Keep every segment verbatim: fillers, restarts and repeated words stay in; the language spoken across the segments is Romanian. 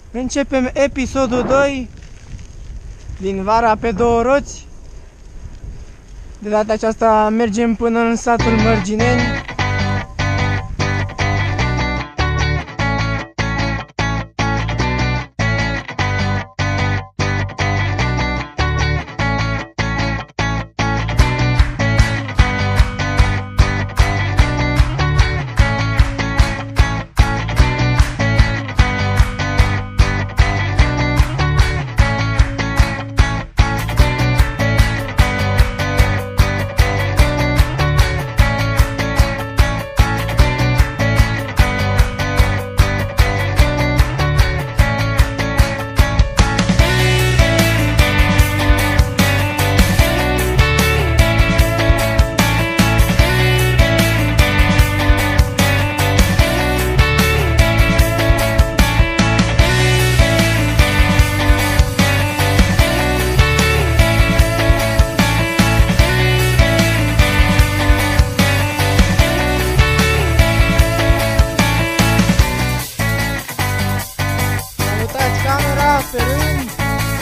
Începem episodul doi din vara pe două roți. De data aceasta mergem până în satul Mărgineni. Pe rând.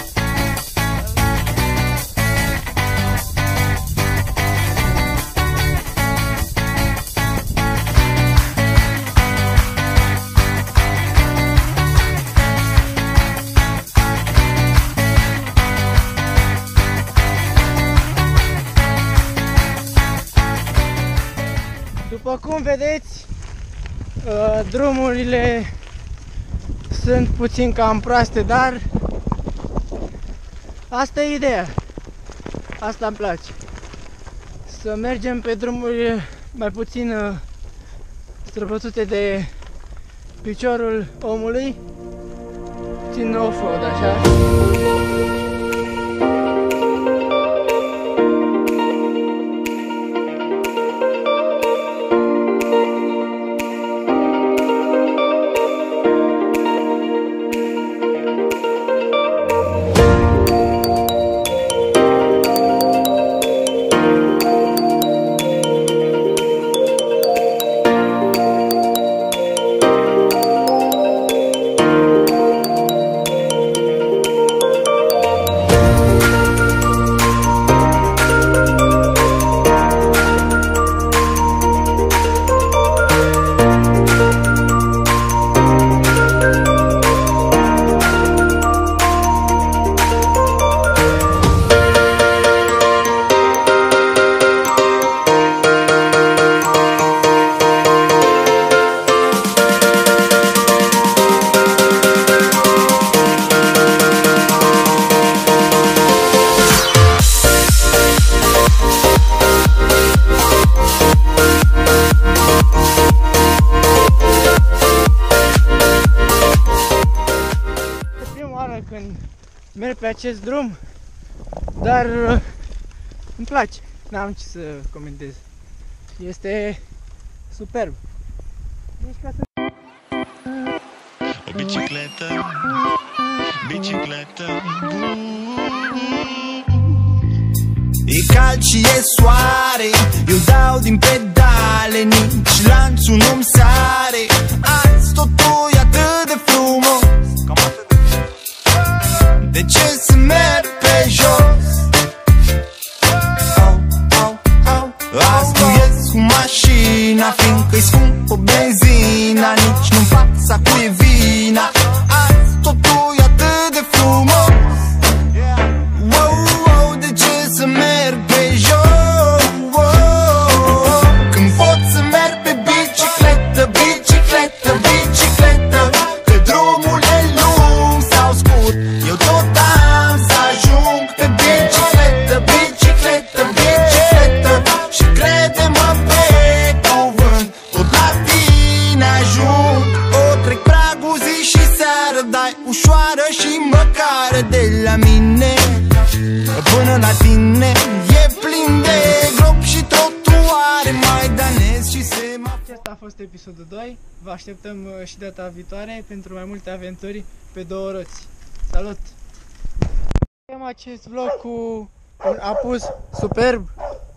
După cum vedeți, drumurile sunt puțin cam proaste, dar asta e ideea. Asta îmi place. Să mergem pe drumuri mai puțin străbătute de piciorul omului, puțin off-road, așa. Când merg pe acest drum, dar uh, îmi place, n-am ce să comentez, este superb. Deci ca să... O bicicletă, bicicletă. E cald și e soare, eu dau din pedale, nici lanțul nu-mi sare. Azi totul e atât de frumos, de ce să merg pe jos? Au, au, au. Azi nu ies cu mașina, fiindcă-i scumpă benzina, nici nu-mi pasă cu e vina. Azi totul e atât de frumos. Wow, wow, de ce să merg pe jos? Când pot să merg pe bicicletă, bicicletă, bicicletă, că drumul e lung sau scurt, eu tot am să ajung pe bicicletă, bicicletă, bicicletă. Și crede-mă pe cuvânt, tot la tine ajung. O trec pragul zi și seară, dai ușoară și măcară. De la mine până la tine e plin de gropi și trotuare, maidanez și semafor. Acesta a fost episodul doi. Vă așteptăm și data viitoare pentru mai multe aventuri pe două roți. Salut! Avem acest vlog cu un apus superb.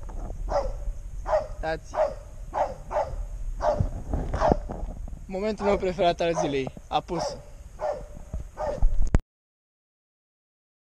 Uitați! Momentul meu preferat al zilei, apus.